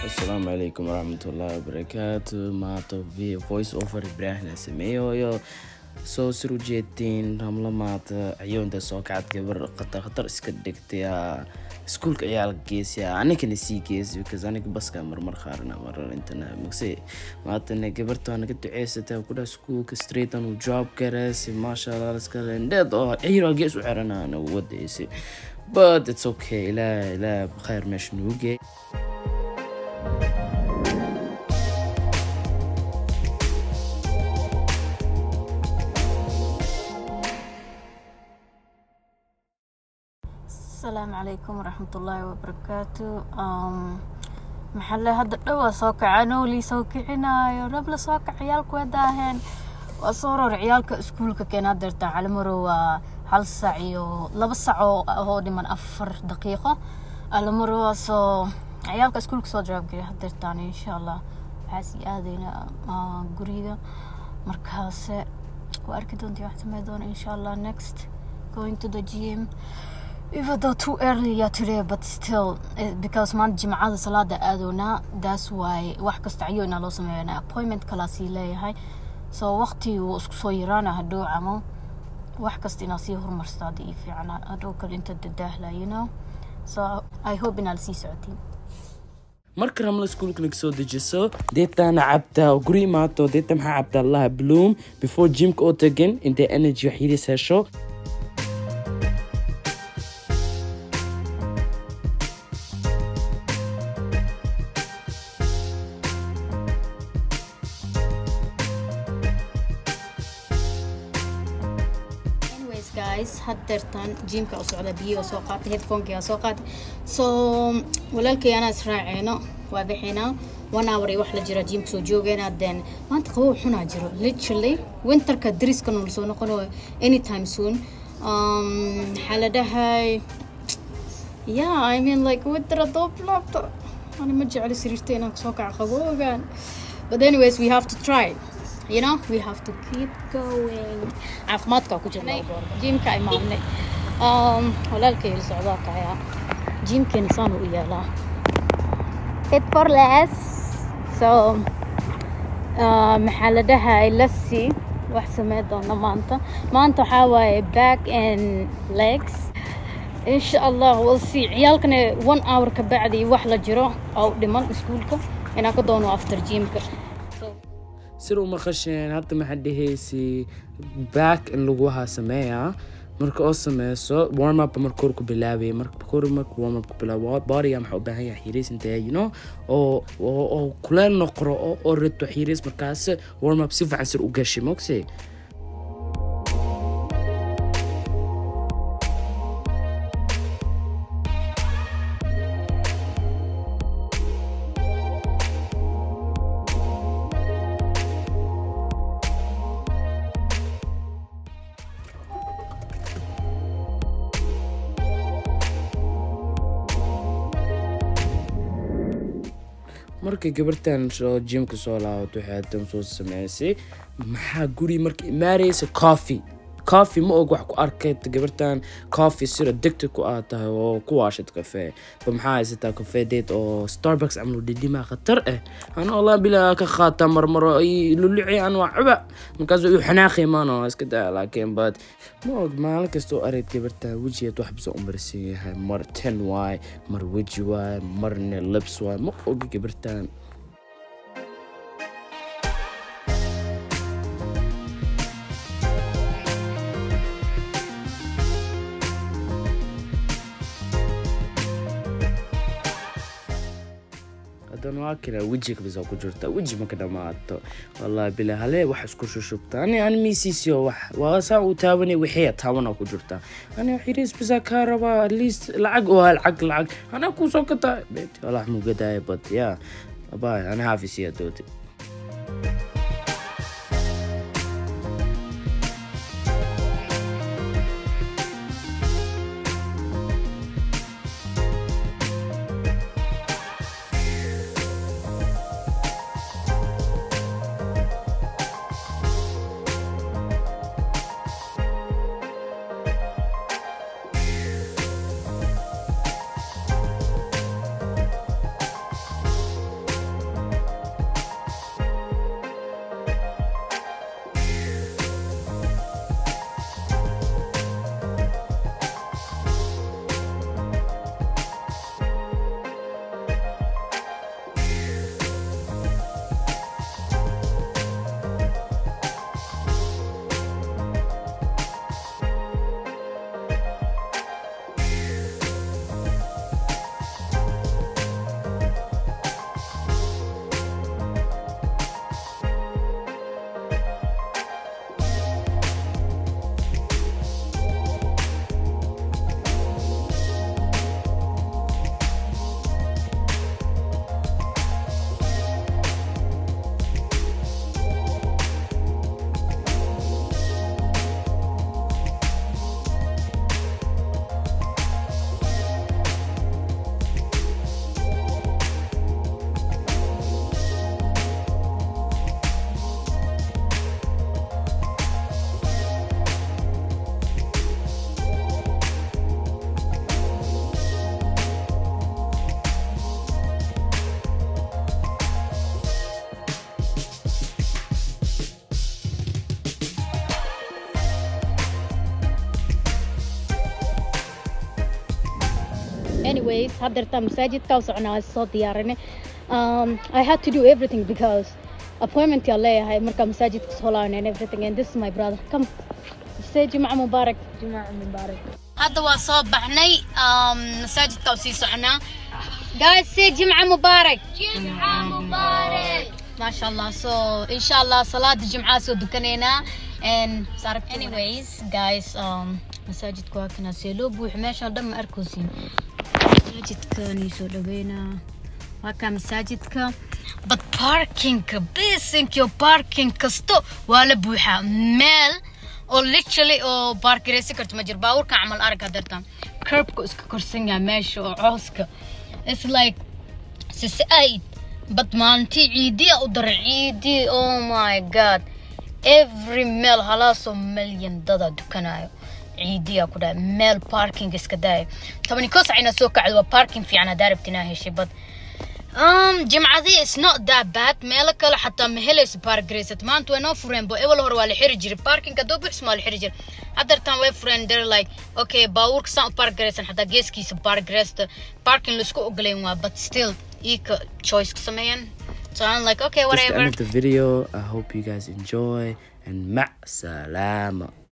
السلام عليكم ورحمة الله وبركاته. معطى في فويس اوفر إبراهيم سميو soo suru jeedtiin ramla maanta ciyoonta soo kacad gabar khatar iska dhigtay iskuulka ciyaalka geesiya anigana sii geesi because aniga baska marmar qaarna marar intana magsay maanta gabarta anaga duceysatay ku dhaw iskuulka street anu job garees masha Allah iska leendad oo ciiro gees u xirana ana wadaysi but it's okay la bkhair mesh nuuge السلام عليكم ورحمة الله وبركاته. محل هذا الدواء سوق عنو لي سوقعنا يا رب لسوق عيالك وداهن وصوروا عيالك اسكولك كان درتا على مرو هل ساعة لبا ساعة هو من 4 دقيقة على مرو سو عيالك اسكولك سو جواب درتاني ان شاء الله حاسي هذينا قريدة مركز واركدون دي واحدة ميدون ان شاء الله next going to the gym. Even though too early today, but still, because man جمعة صلاة أذونا, that's why واحد كستعيونا لو سمعنا appointment كلاسي لي هاي, so وقتي وصيرانا هدو عمو واحد كستناسيه مرستادي في عنا هدو كل أنت الدهلا you know, so I hope إن السي سعودي. marka ramla iskuulka naga soo dejiso deetaan cabta guri maato deetaan maxaa cabta Allah bloom before gym ka oo tagan inta energy wax yiri hesho. guys هدرتان جيم كا سودا بيو سو قاتي هيدفون كا سو قاتي سو ولالكي انا اسراعينا وابخينا وانا وري wax la jira جيم سو joogena den maanta qabow xuna jiro literally winter ka dris kan soo noqono anytime soon xaladahay yeah I mean like winter doblabto ana ma jecel sariirteena soo kac qabowgan but anyways we have to try. You know, we have to keep going. عفماتك كوجنا جيم كاي مامني ولا الكيل صعوبة يا جيم كإنسان ويالا fit for less so محل ده هاي لسي وحسن ميدون ما أنت حاوي back and legs إن شاء الله we'll see عيالكنا 1 hour كبعدي وحلا جرو أو دمان اسكولك أنا كدونو after جيمك سيرو ما خشين حتى ما حد هيسي باك ان لغوها سمايا مرك او سميسو warm up مركوركو بلاوي مرك warm up بلاوي باري يا محو باهي حيريس انت you know او كلان نقرأ او رتو حيريس مركاس warm up سيفا عن سير اوغاشي موكسي markay gabartan soo gymka soo laawato waxay adan soo sameysay maxaa guri markay imaareysa coffee ma og wax ku arkay gabartan coffee sida addicted ku tahay oo ku waashid cafe maxaa haysataa cafe date oo Starbucks amlo dhidhima khatar ana wallah bila ka qaata marmaro ay luluci aan waxba markaas uu xanaaqi maano iska daa laakiin bad ma og maalin kasto arid gabarta wajigeed wax bisoo umarsiyahay mar 10 way mar waji way marna lips way ma og gabartan واكله وجهك بس اكو جرتا وجهي ما كده ماتو والله بلا هله wax isku shushubta ani miisisiyo wax waasa u taabani wixii taaban ku jirta ani xiriis bisa ka raba at least lacag oo lacag ana ku soo kata beet wallah mu gaday bad ya abay ana haafisiya dooti anyways hadda masaajidka soconaa soo diyaarinay I had to do everything because appointment ya leeyahay marka masaajidka soo laabnay and everything and this is my brother come say Jum'a Mubarak hadda waa soo baxnay masaajidka oo sii soconaa guys say Jum'a Mubarak ما شاء الله so إن شاء الله صلاة الجمعة سو دكانينا and anyways guys مساجد كواكنا سيلو بوح ما شاء الله دم أركوسين مساجد كاني سو دبينا وكا مساجد كا but parking بيسنك يو parking كستو ولا بوحة مال or literally or park ريسي كرت مجر باور كعمل أركا درتان curb كو اسك كرسينيا ماشي أو عوسك it's like سيسايد but مانتي عيدي أو در عيدي oh my god every male هلاسو مليون دادا دكانايو عيدي أكو دا male parking اسكداي طبعا يكوس عينا سوكا عدوا parking في عنا دارب تناهيشي but جمعة ذي it's not that bad مالك لا حتى مهلس بارك ريست ما أنتوا نو فرين بو أول هو اللي حرجر parking كدو بحسم اللي حرجر هذا تام وين فرين they're like okay باورك سان بارك ريست حتى جيس كيس بارك ريست parking لسكو أقلين وا but still إيك choice كسمين so I'm like okay whatever. That's the end of the video. I hope you guys enjoy and مع سلامة.